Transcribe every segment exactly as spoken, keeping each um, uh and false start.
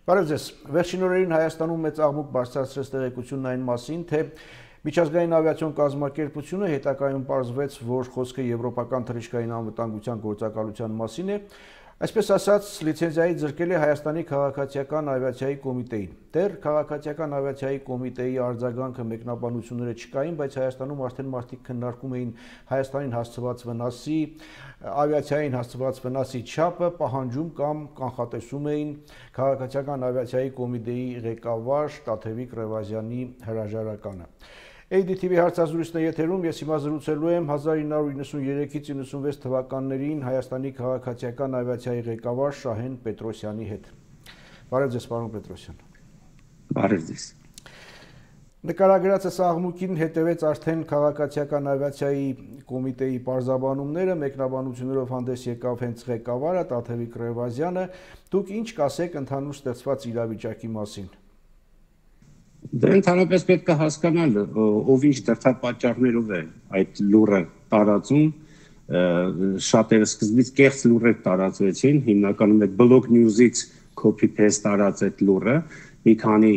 Բարև ձեզ, վերջին օրերին Հայաստանում մեծ աղմուկ բարձրացրեց տեղեկությունն այն մասին, թե միջազգային ավիացիոն կազմակերպությունը հետագայում պարզվեց, որ խոսքը եվրոպական թռիչքային անվտանգության գործակալության մասին է, այսպես ասած, լիցենզիայի զրկել է Հայաստանի քաղաքացիական ավիացիայի կոմիտեին։ Դեռ քաղաքացիական ավիացիայի կոմիտեի արձագանքը մեկնաբանությունները չկային, բայց Հայաստանում արդեն մարդիկ քննարկում էին Հայաստանին հասցված վնասի, ավիացիային հասցված վնասի չափը, պահանջում կամ կանխատեսում էին քաղաքացիական ավիացիայի կոմիտեի ղեկավար Տաթևիկ Ռևազյանի հրաժարականը։ A D T V հարցազրույցն է եթերում, ես հիմա զրուցելու եմ հազար ինը հարյուր իննսուններեքից իննսունվեց թվականներին Հայաստանի քաղաքացիական ավիացիայի ղեկավար Շահեն Պետրոսյանի հետ։ Բարև ձեզ, պարոն Պետրոսյան։ Բարև ձեզ։ Նկարագրածս աղմուկին հետևեց արդեն քաղաքացիական ավիացիայի կոմիտեի պարզաբանումները, մեկնաբանություններով հանդես եկավ հենց ղեկավարը Տաթևիկ Ռևազյանը։ Դուք ինչ կասեք ընդհանուր ստեղծված իրավիճակի մասին։ Դե ընդհանրապես պետք է հասկանալ, ով ինչ դրդապատճառներով է այդ լուրը տարածում, շատերը սկզբից կեղծ լուրեր տարածվեցին, հիմնականում այդ Block News-ից copy-paste տարած այդ լուրը, մի քանի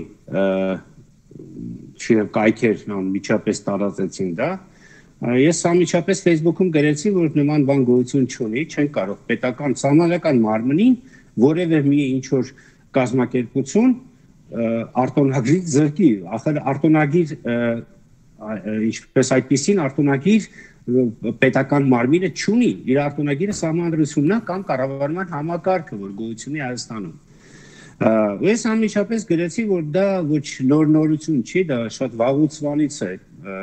չգիտեմ կայքեր անմիջապես տարածեցին դա։ Ես անմիջապես Facebook-ում գրեցի, որ նման բան գոյություն չունի, չեն կարող պետական սահմանադրական մարմնին որևէ մի ինչ-որ կազմակերպություն արտոնագրից զրկի, ախր արտոնագիր ինչպես այդպիսին արտոնագիր պետական մարմինը չունի, իր արտոնագիրը սահմանադրությունն է կամ կառավարման համակարգը, որ գոյություն ունի Հայաստանում։ Ես անմիջապես գրեցի, որ դա ոչ նոր նորություն չի, դա շատ վաղուց վանից է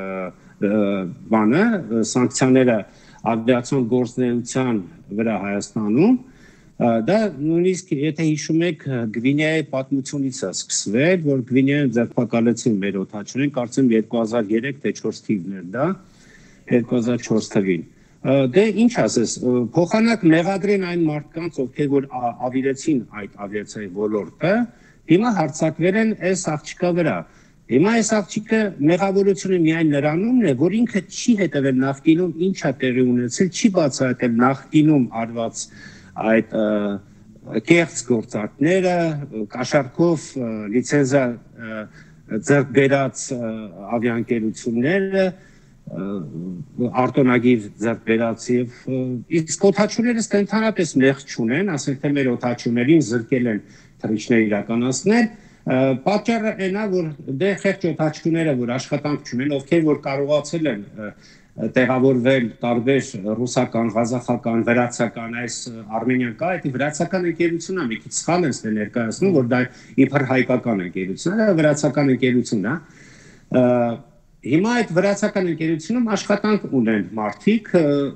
բանը, սանկցիաները ավիացիոն գործունեության վրա Հայաստանում։ Դա նույնիսկ եթե հիշում եք Գվինեայի պատմությունից է սկսվել, որ Գվինեայում ձերբակալեցին մեր օդաչուներին, կարծեմ երկու հազար երեք թե չորս թիվն էր դա, երկու հազար չորս թվին։ Դե ինչ ասես, փոխանակ մեղադրեն այն մարդկանց, ովքեր որ ավիրեցին այդ ավիացիայի ոլորտը, հիմա հարձակվել են այս աղջկա վրա։ Հիմա այս աղջիկը մեղավորությունը միայն նրանումն է, որ ինքը չի հետևել նախկինում ինչ է տեղի ունեցել, չի բացահայտել նախկինում արված այդ կեղծ գործարքները, կաշառքով լիցենզիա ձեռք բերած ավիաընկերությունները, արտոնագիր ձեռք բերած եւ իսկ օդաչուները ընդհանրապես մեղք չունեն, ասենք թե մեր օդաչուներին զրկել են թռիչքներ իրականացնել, պատճառը այն է, որ դե խեղճ օդաչուները, որ աշխատանք չունեն, ովքեր որ կարողացել են տեղավորվել տարբեր ռուսական, ղազախական, վրացական, այս արմենիան կա, այդ վրացական ընկերությունն է, մի քիչ սխալ են ստե ներկայացնում, որ դա իբր հայկական ընկերություն է, վրացական ընկերությունն է։ Հիմա այդ վրացական ընկերությունում աշխատանք ունեն մարդիկ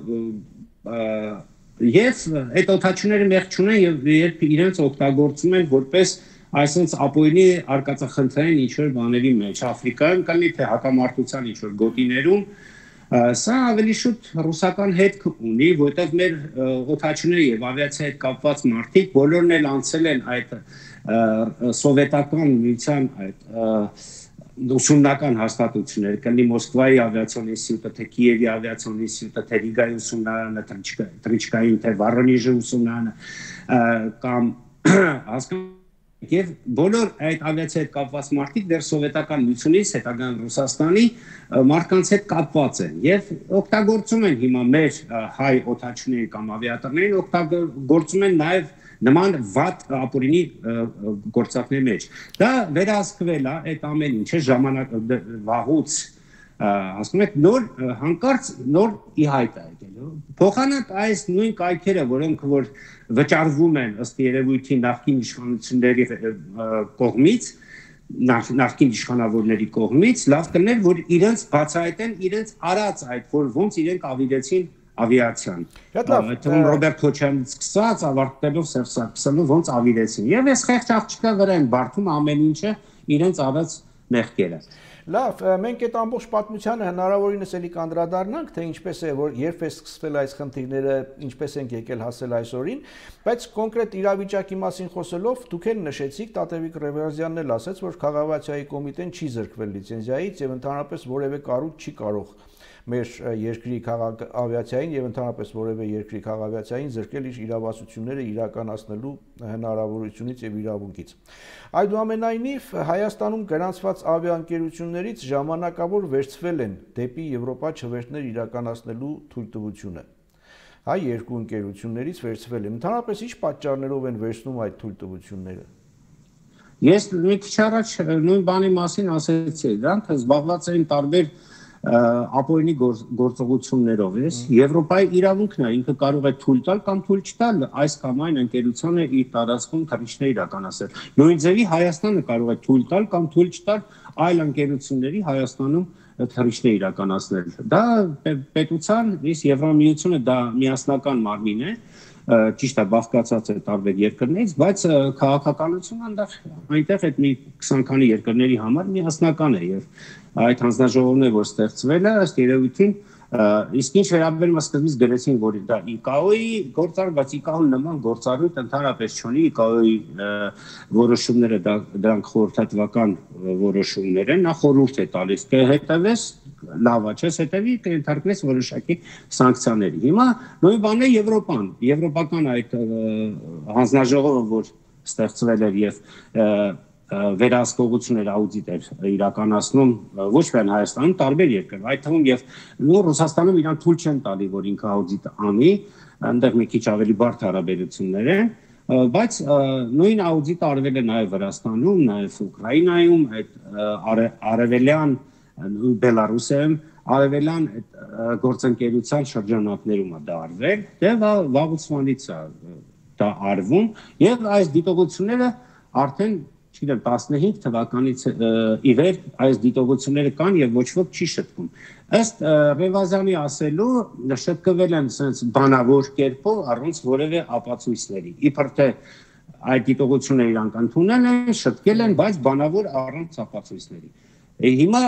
եւ այդ օդաչուները մեղք չունեն եւ երբ իրենց օգտագործում են որպես այսինքն ապօրինի արկածախնդրային ինչ-որ բաների մեջ, Աֆրիկայում կլինի թե հակամարտության ինչ-որ գոտիներում, սա ավելի շուտ ռուսական հետք ունի, որտեղ մեր օդաչուները եւ ավիացիայի հետ կապված մարդիկ բոլորն էլ անցել են այդ սովետական միության այդ ուսումնական հաստատությունները, կլինի Մոսկվայի ավիացիոն ինստիտուտը, թե Կիևի ավիացիոն ինստիտուտը, թե Ռիգայի ուսումնարանը, Թռիչքային, թե Վորոնեժի ուսումնարանը, կամ հասկանում Եվ բոլոր այդ ավիացիայի հետ կապված մարդիկ դեռ սովետական միությունից, հետագան Ռուսաստանի մարդկանց հետ կապված են եւ օգտագործում են հիմա մեր հայ օդաչուների կամ ավիատորներին, օգտագործում են նաեւ նման վատ ապօրինի գործակների մեջ։ Դա վերահսկվել է այդ ամեն ինչը ժամանակ վաղուց, ասում եք, նոր հանկարծ նոր ի հայտ է եկել։ Փոխանակ այս նույն կայքերը, որոնք որ վճարվում են ըստ երևույթի նախկին իշխանությունների կողմից, նախկին իշխանավորների կողմից, լավ կլներ, որ իրենց բացահայտեն իրենց արած այդ, որ ոնց իրենք ավիրեցին ավիացիան։ Թվում Ռոբերտ Քոչարյանից սկսած ավարտելով Սերժ Սարգսյանը ոնց ավիրեցին։ Եվ այս խեղճ աղջկա վրա են բարդում ամեն ինչը իրենց արած մեղքերը։ Լավ, մենք այդ ամբողջ պատմությանը հնարավորինս էլի կանդրադառնանք, թե ինչպես է, որ երբ է սկսվել այս խնդիրները, ինչպես ենք եկել հասել այսօրին, բայց կոնկրետ իրավիճակի մասին խոսելով, դուք էլ նշեցիք, Տաթևիկ Ռևազյանն էլ ասաց, որ քաղաքացիայի կոմիտեն չի զրկվել լիցենզիայից եւ ընդհանրապես որևէ կառույց չի կարող մեր երկրի քաղաքավիացիային եւ ընդհանրապես որևէ երկրի քաղաքավիացիային զրկել իր իրավասությունները իրականացնելու հնարավորությունից եւ իրավունքից։ Այդուամենայնիվ Հայաստանում գրանցված ավիաընկերություններից ժամանակավոր վերցվել են դեպի Եվրոպա չվերթներ իրականացնելու թույլտվությունը։ Հայ երկու ընկերություններից վերցվել են։ Ընդհանրապես ինչ պատճառներով են վերցնում այդ թույլտվությունները։ Ես մի քիչ առաջ նույն բանի մասին ասեցի, դրանք զբաղված են տարբեր ապօրինի գործողություններով, ես Եվրոպայի իրավունքն է, ինքը կարող է թույլ տալ կամ թույլ չտալ այս կամ այն ընկերությանը իր տարածքում թռիչքներ իրականացնել։ Նույն ձևի Հայաստանը կարող է թույլ տալ կամ թույլ չտալ այլ ընկերությունների Հայաստանում թռիչքներ իրականացնել։ Դա պետության, իսկ Եվրամիությունը դա միասնական մարմին է, ճիշտ է բաղկացած է տարբեր երկրներից, բայց քաղաքականությունը այնտեղ այնտեղ այդ մի քսան քանի երկրների համար միասնական է եւ այդ հանձնաժողովն է, որ ստեղծվել է, ըստ երևույթին, իսկ ինչ վերաբերում է սկզբից գրեցին, որ դա ի կա օ-ի գործառույթ, բայց ի կա օ-ն նման գործառույթ ընդհանրապես չունի, ի կա օ-ի որոշումները դրանք խորհրդատվական որոշումներ են, նա խորհուրդ է տալիս, կհետևես լավ է, չես հետևի, կենթարկվես որոշակի սանկցիաների։ Հիմա նույն բանն է Եվրոպան, եվրոպական այդ հանձնաժողովը, որ ստեղծվել էր եւ վերահսկողություններ աուդիտ էր իրականացնում ոչ միայն Հայաստանում, տարբեր երկրներում, այդ թվում եւ Ռուսաստանում իրան թույլ չեն տալի, որ ինքը աուդիտ անի, այնտեղ մի քիչ ավելի բարդ հարաբերություններ են, բայց նույն աուդիտը արվել է նաեւ Վրաստանում, նաեւ Ուկրաինայում, այդ արևելյան Բելարուսիայում, արևելյան գործընկերության շրջանակներում է դա արվել, դե վաղուց է դա արվում եւ այս դիտողությունները արդեն չգիտեմ տասնհինգ թվականից ի վեր այս դիտողությունները կան եւ ոչ ոք չի շտկում։ Ըստ Ռևազյանի ասելու շտկվել են sense բանավոր կերպով առանց որևէ ապացույցների։ Իբր թե այդ դիտողությունները իրանք ընդունել են, շտկել են, բայց բանավոր առանց ապացույցների։ Հիմա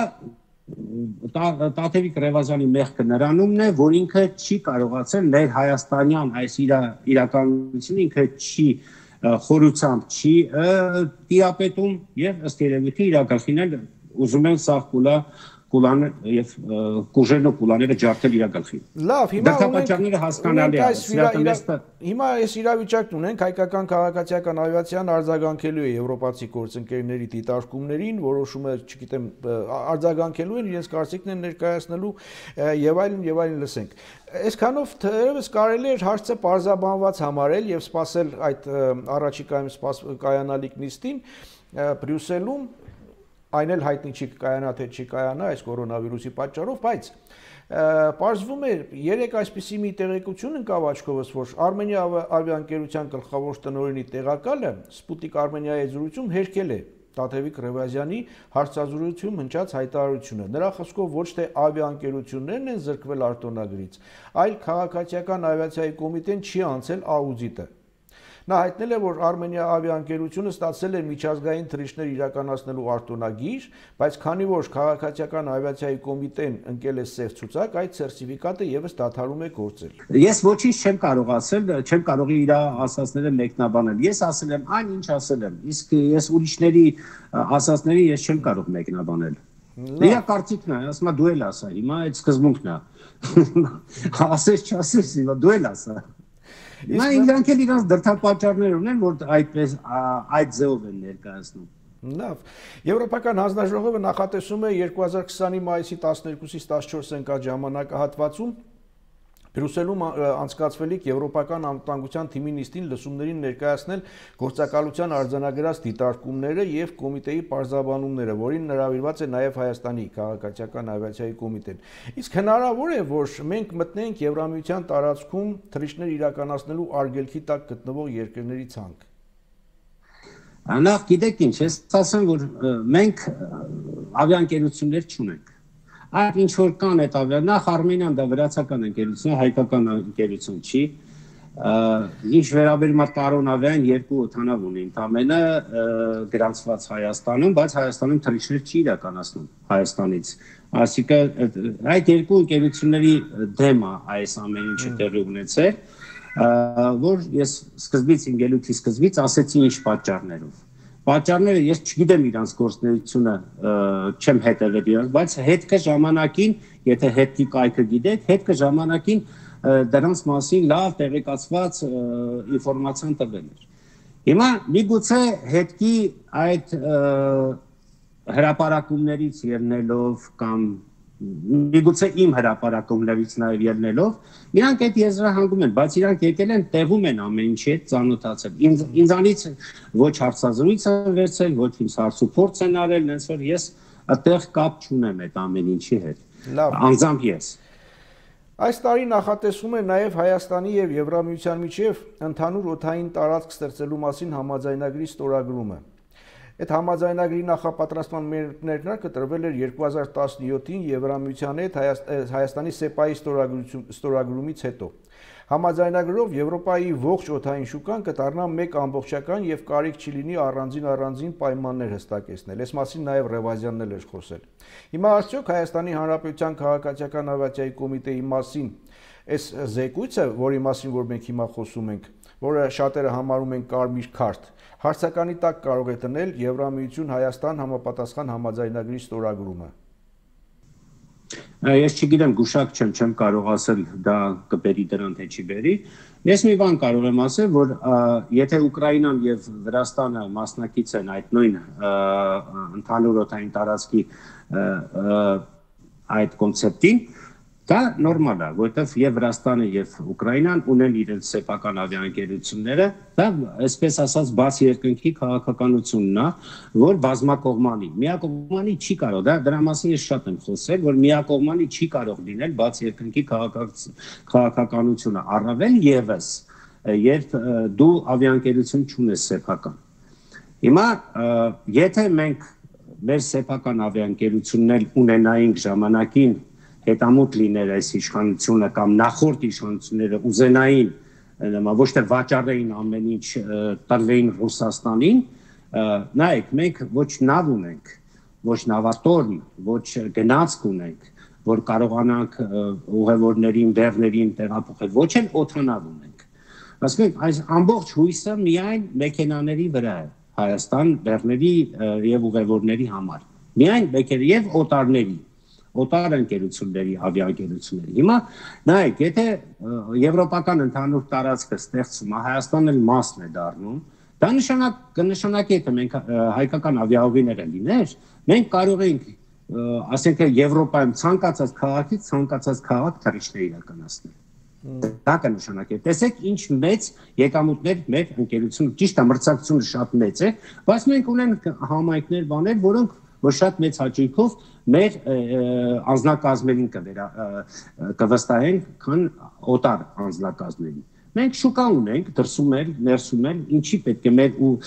Տաթևիկ Ռևազյանի մեղքը նրանումն է, որ ինքը չի կարողացել ներ հայաստանյան այս իրականությունը ինքը չի խորությամբ չի տիրապետում եւ ըստ երևույթի իր գլխին էլ ուզում են սաղ կուլա կուլան եւ կուժերն ու կուլաները ջարդել իր գլխին։ Լավ, հիմա դրդապատճառները հասկանալի է, սիրատեստ։ Հիմա այս իրավիճակն ունենք, հայկական քաղաքացիական ավիացիան արձագանքելու է եվրոպացի գործընկերների դիտարկումներին, որոշումը, չգիտեմ, արձագանքելու են, իրենց կարծիքն են ներկայացնելու եւ այլն եւ այլն լսենք։ Այսքանով թերևս կարելի է հարցը պարզաբանված համարել եւ սпасել այդ առաջիկայում կայանալիք նիստին Բրյուսելում, այն էլ հայտնի չի կայանա թե չի կայանա այս կորոնավիրուսի պատճառով, բայց պարզվում է երեք այսպիսի մի տեղեկություն ընկավ աչքովս, որ Արմենիա ավիաընկերության գլխավոր տնօրենի տեղակալը Sputnik Armenia-ի զրույցում հերքել է Տաթևիկ Ռևազյանի հարցազրույցում հնչած հայտարարությունը։ Նրա խոսքով ոչ թե ավիաընկերություններն են զրկվել արտոնագրից, այլ քաղաքացիական ավիացիայի կոմիտեն չի անցել աուդիտը։ Նա հայտնել է, որ Արմենիա ավիաընկերությունը ստացել է միջազգային թռիչքներ իրականացնելու արտոնագիր, բայց քանի որ քաղաքացիական ավիացիայի կոմիտեն ընկել է սև ցուցակ, այդ սերտիֆիկատը եւս դադարում է գործել։ Ես ոչինչ չեմ կարող ասել, չեմ կարող իր ասածները մեկնաբանել։ Ես ասել եմ այն, ինչ ասել եմ, իսկ ես ուրիշների ասածների ես չեմ կարող մեկնաբանել։ Իրա կարծիքն է, ասում է դու էլ ասա, հիմա այդ սկզբունքն է։ Ասես չասես, հիմա դու էլ ասա։ Նա իրանք էլ իրանց դրդապատճառներ ունեն, որ այդպես այդ ձևով են ներկայացնում։ Լավ։ Եվրոպական հանձնաժողովը նախատեսում է երկու հազար քսանի մայիսի տասներկուսից տասնչորս ընկած ժամանակահատվածում Բրյուսելում անցկացվելիք Եվրոպական անվտանգության թիմի նիստին լսումներին ներկայացնել գործակալության արձանագրած դիտարկումները եւ կոմիտեի պարզաբանումները, որին հրավիրված է նաեւ Հայաստանի քաղաքացիական ավիացիայի կոմիտեն։ Իսկ հնարավոր է, որ մենք մտնենք Եվրամիության տարածքում թռիչքներ իրականացնելու արգելքի տակ գտնվող երկրների ցանկ։ Նախ գիտեք ինչ, ես ասեմ, որ մենք ավիաընկերություններ չունենք։ Այդ ինչ որ կան այդ ավիա, նախ Արմենիան դա վրացական ընկերություն է, հայկական ընկերություն չի։ Ինչ վերաբերում է Տարոն ավիային երկու օդանավ ունի, ընդամենը գրանցված Հայաստանում, բայց Հայաստանում թռիչքներ չի իրականացնում Հայաստանից։ Այսինքն այդ երկու ընկերությունների դեմ է այս ամեն ինչը տեղի ունեցել, որ ես սկզբից ինգելույթի սկզբից ասեցի ինչ պատճառներով։ Պատճառները ես չգիտեմ իրանց գործունեությունը, չեմ հետևել իրանց, բայց հետքը ժամանակին եթե հետքի կայքը գիտեք, հետքը ժամանակին դրանց մասին լավ տեղեկացված ինֆորմացիան տվել էր։ Հիմա միգուցե հետքի այդ հրապարակումներից ելնելով կամ միգուցե իմ հրապարակումներից նաև ելնելով իրանք այդ եզրահանգում են, բայց իրանք եկել են տեղում են ամեն ինչի հետ ծանոթացել։ Ինձանից ոչ հարցազրույց են վերցել, ոչ ինձ հարցուփորձ են արել, հենց որ ես այդտեղ կապ չունեմ այդ ամեն ինչի հետ։ Անձամբ ես։ Այս տարի նախատեսվում է նաև Հայաստանի և Եվրամիության միջև ընդհանուր օդային տարածք ստեղծելու մասին համաձայնագրի ստորագրումը։ Այդ համաձայնագրի նախապատրաստման մեկնարկը տրվել էր երկու հազար տասնյոթին Եվրամիության հետ Հայաստանի սեպայի ստորագրումից հետո։ Համաձայնագրով Եվրոպայի ողջ օդային շուկան կդառնա մեկ ամբողջական և կարիք չի լինի առանձին-առանձին պայմաններ հստակեցնել։ Այս մասին նաև Ռևազյանն էլ էր խոսել։ Հիմա արդյոք Հայաստանի Հանրապետության քաղաքացիական ավիացիայի կոմիտեի մասին այս զեկույցը, որի մասին որ մենք հիմա խոսում ենք, որը շատերը համարում են կարմիր քարտ, հարցականի տակ կարող է դնել Եվրամիություն-Հայաստան համապատասխան համաձայնագրի ստորագրումը։ Ես չգիտեմ, գուշակ չեմ, չեմ կարող ասել դա կբերի դրան թե չի բերի։ Ես մի բան կարող եմ ասել, որ եթե Ուկրաինան եւ Վրաստանը մասնակից են այդ նույն ընդհանուր օդային տարածքի այդ կոնցեպտին, դա նորմալ է, որովհետև եւ Վրաստանը եւ Ուկրաինան ունեն իրենց սեփական ավիաընկերությունները, դա այսպես ասած բաց երկնքի քաղաքականությունն է, որ բազմակողմանի, միակողմանի չի կարող, դա դրա մասին ես շատ եմ խոսել, որ միակողմանի չի կարող լինել բաց երկնքի քաղաքականությունը, առավել եւս, երբ դու ավիաընկերություն չունես սեփական։ Հիմա եթե մենք մեր սեփական ավիաընկերություններ ունենայինք ժամանակին հետամուտ լիներ այս իշխանությունը կամ նախորդ իշխանությունները ուզենային ոչ թե վաճառեին ամեն ինչ տրվեին Ռուսաստանին, նայեք, մենք ոչ նավ ունենք, ոչ նավատորմ, ոչ գնացք ունենք, որ կարողանանք ուղևորներին, բեռներին տեղափոխել, ոչ էլ օդանավ ունենք։ Ասենք, այս ամբողջ հույսը միայն մեքենաների վրա է Հայաստան բեռների եւ ուղևորների համար։ Միայն մեքենա եւ օտարների օտար ընկերությունների, ավիաընկերությունների։ Հիմա նայեք, եթե եվրոպական ընդհանուր տարածքը ստեղծվում է, Հայաստանն էլ մասն է դառնում, դա նշանակ կնշանակի, եթե մենք հայկական ավիաուղիները լիներ, մենք կարող ենք, ասենք Եվրոպայում ցանկացած քաղաքից ցանկացած քաղաք թռիչքներ իրականացնել։ Դա կնշանակի։ Տեսեք, ինչ մեծ եկամուտներ մեր ընկերությունը, ճիշտ է, մրցակցությունը շատ մեծ է, բայց մենք ունենք համայնքներ, բաներ, որոնք որ շատ մեծ հաճույքով մեր անձնակազմերին կվստահեն, քան օտար անձնակազմերին։ Մենք շուկա ունենք, դրսում էլ, ներսում էլ, ինչի պետք է մեր ու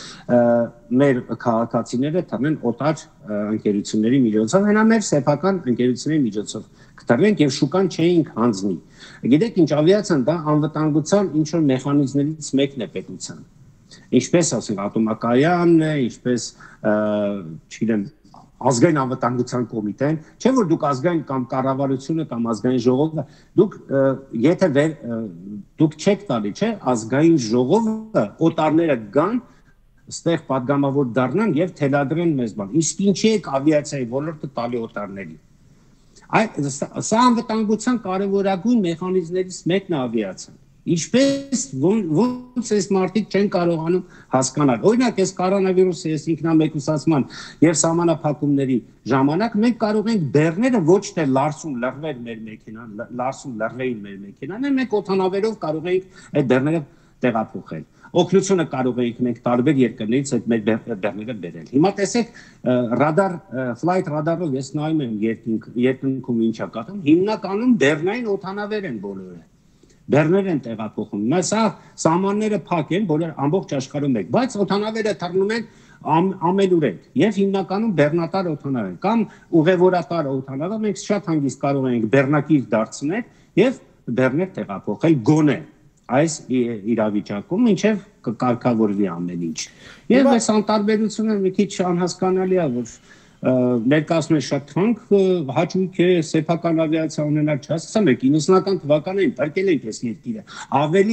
մեր քաղաքացիները թռնեն օտար ընկերությունների միջոցով, հենա մեր սեփական ընկերությունների միջոցով կթռնենք եւ շուկան չէինք հանձնի։ Գիտեք ինչ, ավիացիան դա անվտանգության ինչ որ մեխանիզմներից մեկն է պետության։ Ինչպես ասենք, ատոմակայանն է, ինչպես, չգիտեմ, ազգային անվտանգության կոմիտեն, չէ՞ որ դուք ազգային կամ կառավարությունը կամ ազգային ժողովը, դուք եթե դուք չեք տալի, չէ՞, ազգային ժողովը օտարները գան, ստեղ падգամավոր դառնան եւ թելադրեն մեզ բան։ Իսկ ինչի է ավիացիայի ոլորտը տալի օտարներին։ Այդ սա անվտանգության կարևորագույն մեխանիզմներից մեկն է ավիացիան։ Ինչպես ոնց այս մարդիկ չեն կարողանում հասկանալ։ Օրինակ, այս կորոնավիրուսի այս ինքնամեկուսացման եւ սահմանափակումների ժամանակ մենք կարող ենք բեռները ոչ թե լարսում լռվել մեր մեքենան, լարսում լռվեին մեր մեքենան, մենք օդանավերով կարող ենք այդ բեռները տեղափոխել։ Օգնությունը կարող ենք մենք տարբեր երկրներից այդ մեր բեռները բերել։ Հիմա տեսեք, ռադար, ֆլայթ ռադարով ես նայում եմ երկնքում ինչ է կատարվում, հիմնականում բեռնային օդանավեր են բոլորը։ Բեռներ են տեղափոխում։ Հիմա սա սահմանները փակ են, բոլոր ամբողջ աշխարհում եք, բայց օդանավերը թռնում են ամենուրեք եւ հիմնականում բեռնատար օդանավ են կամ ուղևորատար օդանավը մենք շատ հանգիստ կարող ենք բեռնակիր դարձնել եւ բեռներ տեղափոխել գոնե այս իրավիճակում, ինչեւ կկարգավորվի ամեն ինչ։ Եվ այս անտարբերությունը մի քիչ անհասկանալի է, որ ներկայացնում է շատ թանկ հաճույք է սեփական ավիացիա ունենալ, չհասկացամ եք իննսունական թվականներին փրկել ենք այս երկիրը, ավելի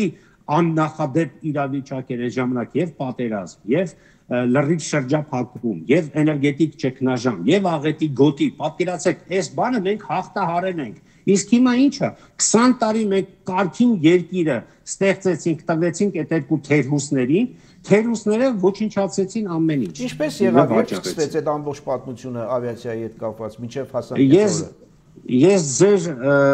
աննախադեպ իրավիճակ էր այս ժամանակ եւ պատերազմ եւ լրիվ շրջափակում եւ էներգետիկ ճգնաժամ եւ աղետի գոտի պատկերացեք այս բանը մենք հաղթահարել ենք իսկ հիմա ինչա քսան տարի մենք կարգին երկիրը ստեղծեցինք տվեցինք այդ երկու թերհուսներին թերհուսները ոչնչացեցին ամեն ինչ ինչպես եղավ երբ սկսվեց այդ ամբողջ պատմությունը ավիացիայի հետ կապված մինչեւ հասան ես ես ձեր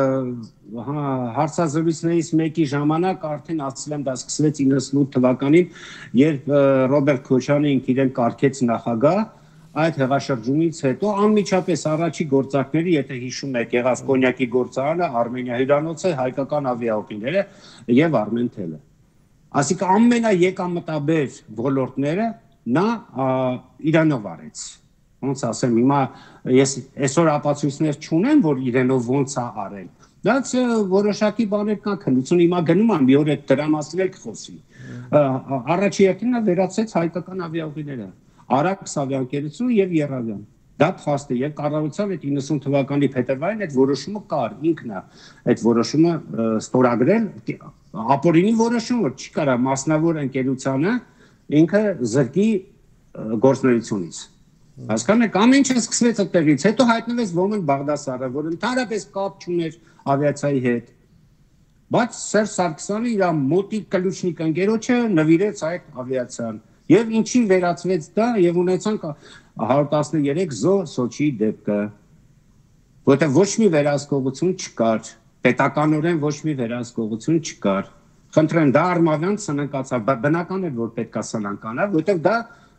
հարցազրույցներից մեկի ժամանակ արդեն ասել եմ դա սկսվեց իննսունութ թվականին երբ Ռոբերտ Քոչարյանն իրեն կարգեց նախագահ այդ հեղաշրջումից հետո անմիջապես առաջի գործակները եթե հիշում եք եղավ կոնյակի գործարանը Արմենիա հյուրանոցը հայկական ավիաօղիները եւ Արմենթելը ասիկա ամենաեկամտաբեր ոլորտները նա Իրանով արեց ոնց ասեմ հիմա ես այսօր ապացույցներ չունեմ որ իրենով ոնց է արել դա որոշակի բաներ կան քննություն հիմա գնում եմ մի օր այդ դրա մասին էլ կխոսի առաջի երկինը վերացեց հայկական ավիաօղիները Արաքս ավիաընկերությունը եւ Եռավիան դա փաստ է եւ կառավարության այդ իննսուն թվականի փետրվարին այդ որոշումը կար ինքն է այդ որոշումը ստորագրել ապօրինի որոշում որ չի կարա մասնավոր ընկերությանը ինքը զրկի գործունեությունից Հասկանում եք, ամեն ինչը սկսվեց այդտեղից, հետո հայտնվեց Ոմն Բաղդասարը, որ ընդհանրապես կապ չուներ ավիացիայի հետ։ Բայց Սերժ Սարգսյանը իր մոտիկ կլուչնիկ ընկերոջը նվիրեց այդ ավիացիան։ Եվ ինչի վերածվեց դա, եւ ունեցանք հարյուր տասներեք զո Սոչիի դեպքը, որտեղ ոչ մի վերահսկողություն չկար, պետականորեն ոչ մի վերահսկողություն չկար։ Խնդրեմ, դա արմավյան սնանկացավ, բնական էր, որ պետք է սնանկանա, որտեղ դա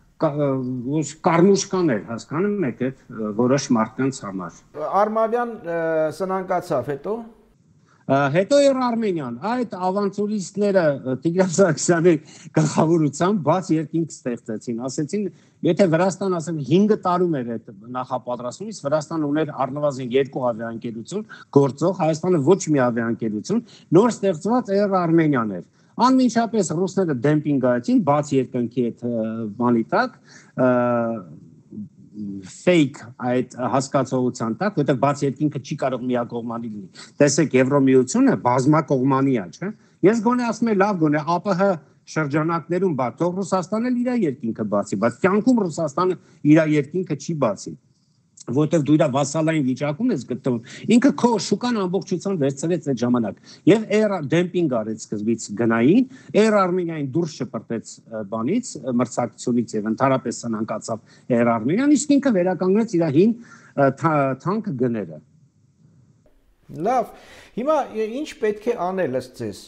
Կարմուշկան էր, հասկանում եք այդ որոշ մարդկանց համար։ Արմավյան սնանկացավ, հետո? Հետո էր Արմենիան, այդ ավանցուրիստները Տիգրան Սարգսյանի գլխավորությամբ բաց երկինք ստեղծեցին, ասեցին, եթե Վրաստան ասեմ հինգ տարում էր այդ նախապատրաստումից, Վրաստանը ուներ առնվազն երկու ավիաընկերություն, գործող, Հայաստանը ոչ մի ավիաընկերություն, նոր ստեղծված էր Արմենիան էր։ Անմիջապես ռուսները դեմպինգ արեցին, բաց երկնքի այդ բանի տակ, fake այդ հասկացողության տակ, որտեղ բաց երկինքը չի կարող միակողմանի լինի։ Տեսեք, Եվրոմիությունը բազմակողմանի է, չէ՞։ Ես գոնե ասում եմ, լավ գոնե ԱՊՀ շրջանակներում բա, թող Ռուսաստանն էլ իր երկինքը բացի, բայց կյանքում Ռուսաստանը իր երկինքը չի բացի։ Որտեղ դու իր վասալային վիճակում ես գտնվում ինքը քո շուկան ամբողջությամբ վերցրեց այդ ժամանակ եւ էր դեմպինգ արեց սկզբից գնային էր Արմենիային դուրս շպրտեց բանից մրցակցությունից եւ ընդհանրապես սնանկացավ էր Արմենիան իսկ ինքը վերականգնեց իր հին թանկ գները լավ հիմա ինչ պետք է անել ըստ ձեզ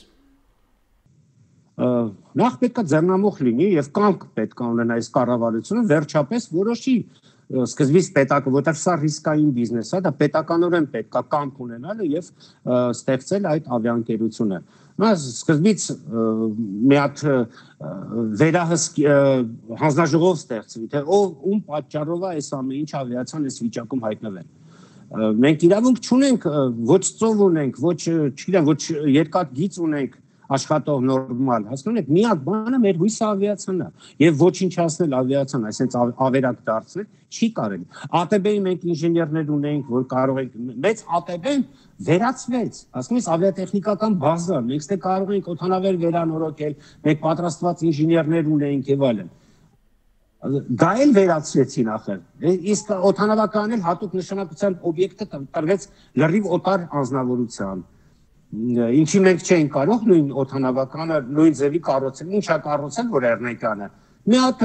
նախ պետք է ձեռնամուխ լինի եւ կամք պետք է ունենա այս կառավարությունը վերջապես որոշի Սկզբից պետակը, որտեղ սա ռիսկային բիզնես է, դա պետականորեն պետք է կամք ունենալը եւ ստեղծել այդ ավիաընկերությունը։ Նա սկզբից մի հատ վերահսկ հանձնաժողով ստեղծվի, թե ով ում պատճառով է այս ամեն ինչ ավիացիան այս վիճակում հայտնվել։ Մենք իրավունք չունենք, ոչ ծով ունենք, ոչ, չգիտեմ, ոչ երկաթ գիծ ունենք աշխատող նորմալ, հասկանում եք, միակ բանը մեր հույսը ավիացիան է եւ ոչնչացնել ավիացիան, այսինքն ավերակ դարձնել չի կարելի։ ԱՏԲ-ի մենք ինժեներներ ունենք, որ կարող ենք մեծ ԱՏԲ-ն վերացվեց, ասում ես ավիատեխնիկական բազա, մենք ստե կարող ենք օդանավեր վերանորոգել, մենք պատրաստված ինժեներներ ունենք եւ այլն։ Դա էլ վերացրեցին ախր։ Իսկ օդանավականն էլ հատուկ նշանակության օբյեկտը տրվեց լրիվ օտար անձնավորության։ Ինչի մենք չենք կարող նույն օդանավականը նույն ձևի կառուցել, ինչա կառուցել որ Էրնեկանը։ Մի հատ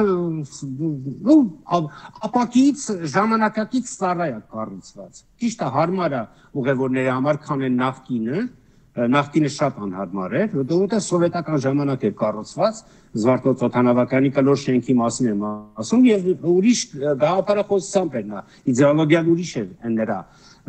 ապակից ժամանակակից ծառայ է կառուցված։ Ճիշտ է, հարմար է ուղևորների համար, քան են նավթինը, նավթինը շատ անհարմար էր, որովհետև սովետական ժամանակ է կառուցված, Զվարթնոց օդանավականի կլոր շենքի մասին եմ ասում եւ ուրիշ գաղափարախոսությամբ էր նա, իդեոլոգիան ուրիշ էր նրա։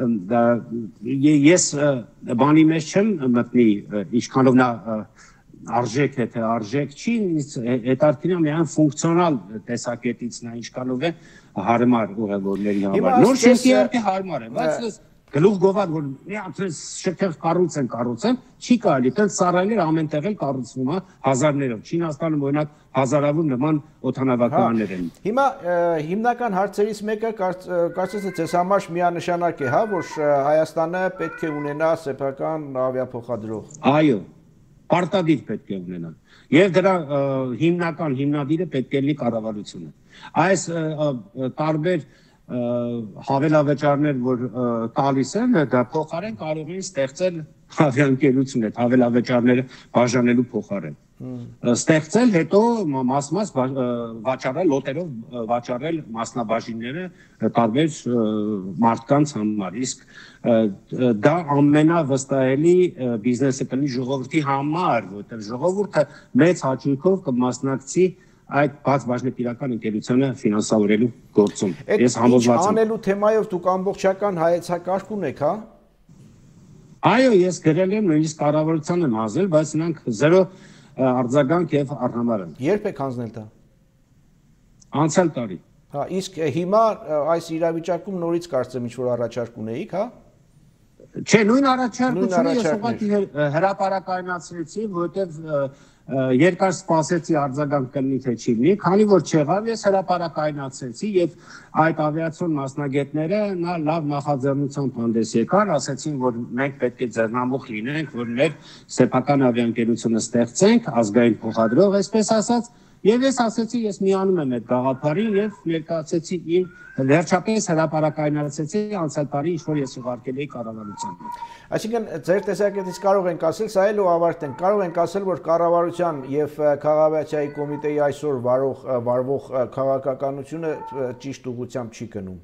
Ես բանի մեջ չեմ մտնի ինչքանով նա արժեք է թե արժեք չի հետարքին միայն ֆունկցիոնալ տեսակետից նա ինչքանով է հարմար ուղևորների համար նոր շենքի իհարկե հարմար է բայց գլուխ գովար որ միացես շքեղ կառուցեն կառուցեն չի կարելի դեռ սարայներ ամենտեղ էլ կառուցվում է հազարներով Չինաստանում օրինակ հազարավոր նման օդանավականներ են Հիմա հիմնական հարցերից մեկը կարծես թե ձեզ համար միանշանակ է հա որ Հայաստանը պետք է ունենա սեփական ավիափոխադրող Այո Պարտադիր պետք է ունենան։ Եվ դրա հիմնական հիմնադիրը պետք է լինի կառավարությունը։ Այս տարբեր հավելավճարներ, որ տալիս են, դա փոխարեն կարող են ստեղծել ավիաընկերություն այդ հավելավճարները բաժանելու փոխարեն։ Ստեղծել, հետո մաս-մաս վաճառել, լոտերով վաճառել մասնաբաժինները տարբեր մարդկանց համար։ Իսկ դա ամենավստահելի բիզնեսը կլինի ժողովրդի համար, որտեղ ժողովուրդը մեծ հաճույքով կմասնակցի այդ բաց բաժնետիրական ընկերությունը ֆինանսավորելու գործում։ Ես համոզված եմ։ Անելու թեմայով դուք ամբողջական հայեցակարգ ունեք, հա։ Այո, ես գրել եմ, նույնիսկ կառավարության եմ հանձնել, բայց նրանք զերո արձագանք եւ առհամարն։ Երբ եք հանձնել դա։ Անցյալ տարի։ Հա, իսկ հիմա այս իրավիճակում նորից կարծեմ ինչ որ առաջարկ ունեիք, հա։ Չէ, նույն առաջարկությունը ես ուղղակի հրապարակայնացրեցի, որովհետեւ երկար սպասեցի արձագանք կլինի թե չի լինի, քանի որ չեղավ, ես հրապարակայնացրեցի եւ այդ ավիացիոն մասնագետները նա լավ նախաձեռնությամբ հանդես եկան, ասացին, որ մենք պետք է ձեռնամուխ լինենք, որ մեր սեփական ավիաընկերությունը ստեղծենք, ազգային փոխադրող, այսպես ասած, եւ ես ասացի, ես միանում եմ այդ գաղափարին եւ ներկայացեցի իմ վերջապես հրապարակայնացեցի անցյալ տարի, ինչ որ ես ուղարկել էի կառավարությանը։ Այսինքն ձեր տեսակետից կարող ենք ասել, սա էլ ու ավարտենք, կարող ենք ասել, որ կառավարության եւ քաղաքավիացիայի կոմիտեի այսօր վարող վարվող քաղաքականությունը ճիշտ ուղղությամբ չի գնում։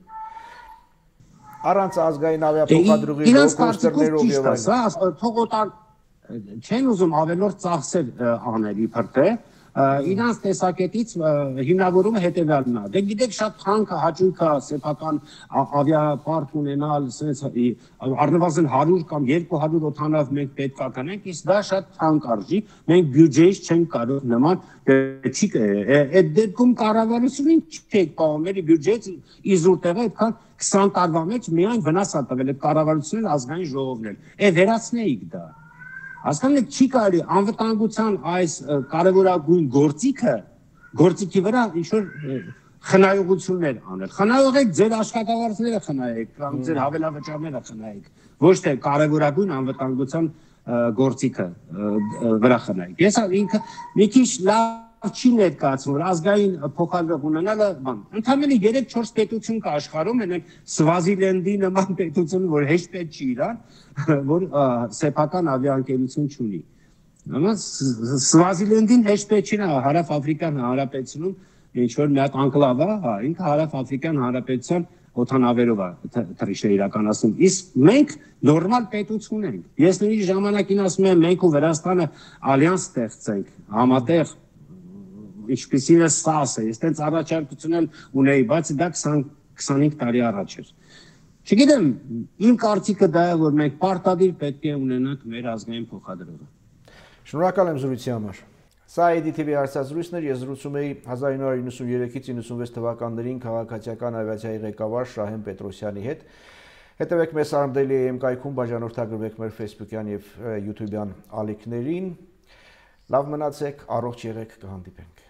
Առանց ազգային ավիափոխադրողի կոնստրուկտորներով եւ այլն։ Թողոտար չեն ուզում ավելորդ ծախսեր անել իբր թե իրանց տեսակետից հիմնավորումը հետևյալն է։ Դե գիտեք, շատ թանկ հաճույք է սեփական ավիապարկ ունենալ, sense առնվազն հարյուր կամ երկու հարյուր օդանավ մենք պետք է գնենք, իսկ դա շատ թանկ արժի։ Մենք բյուջեից չենք կարող նման չի այդ դեպքում կառավարությունին չեք պահում, մեր բյուջեից իզուր տեղը այդքան քսան տարվա մեջ միայն վնաս է տվել այդ կառավարությունն ազգային ժողովն էլ։ Է վերացնեիք դա։ Հասկանալի չի կարելի անվտանգության այս կարևորագույն գործիքը գործիքի վրա ինչ-որ խնայողություններ անել։ Խնայողեք ձեր աշխատավարձները խնայեք կամ ձեր հավելավճարները խնայեք, ոչ թե կարևորագույն անվտանգության գործիքը վրա խնայեք։ Ես ինքը մի քիչ լավ չի ներկայացնում, որ ազգային փոխադրող ունենալը բան։ Ընդհանրապես երեք չորս պետություն կա աշխարհում, այնեք Սվազիլենդի նման պետություն, որ հեշտ պետք չի իրան, որ սեփական ավիաընկերություն չունի։ Ահա Սվազիլենդին հեշտ պետք չի, Հարավ-Աֆրիկյան Հանրապետությունում ինչ որ մի հատ անկլավ է, հա, ինքը Հարավ-Աֆրիկյան Հանրապետության օդանավերով է թռիչքներ իրականացնում։ Իսկ մենք նորմալ պետություն ենք։ Ես նույնիսկ ժամանակին ասում եմ, մենք ու Վրաստանը ալյանս ստեղծենք, համատեղ ինչպիսին է սասը, ես տենց առաջարկություն էլ ունեի, բայց դա քսանհինգ տարի առաջ էր։ Չգիտեմ, իմ կարծիքը դա է, որ մենք պարտադիր պետք է ունենանք մեր ազգային փոխադրողը։ Շնորհակալ եմ զրույցի համար։ Սա է դի թի վի հարցազրույցն էր, ես զրուցում էի հազար ինը հարյուր նվսանյոթից իննսունվեց թվականներին քաղաքացիական ավիացիայի ղեկավար Շահեն Պետրոսյանի հետ։ Հետևեք մեզ Armdaily am կայքում, բաժանորդագրվեք մեր Facebook-յան եւ YouTube-յան ալիքներին։ Լավ մնացեք, առողջ եղեք, կհանդիպենք։